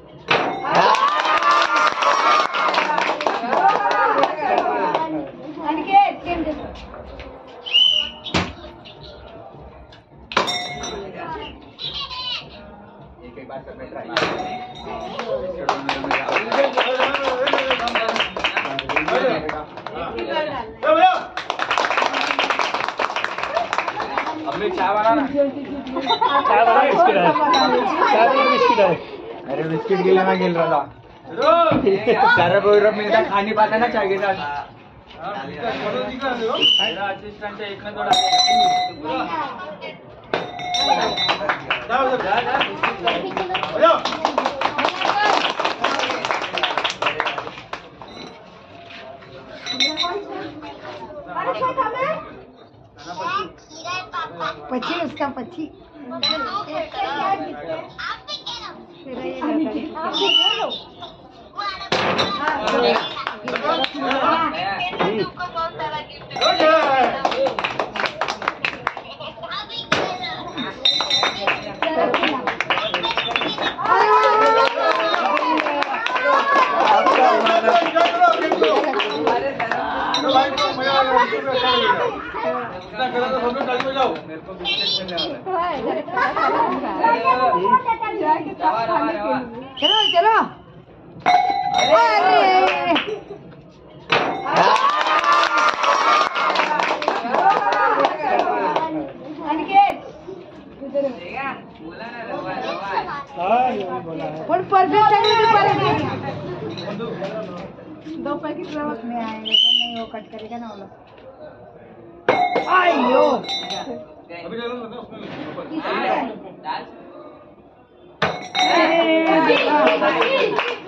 एक बार करने ट्राई अम्मी चाय बना ना। चाय बना बिस्किट है। चाय बना बिस्किट है। अरे बिस्किट के लिए मैं खेल रहा था। सारा प्रोग्राम मिलता खाने पाता ना चाय के साथ। मेरा असिस्टेंट है एक में थोड़ा पची उसका पची चलो चलो दो पैकेट रवत में आए लेकिन नहीं वो कट करेगा ना वो लोग। आयो अभी डाल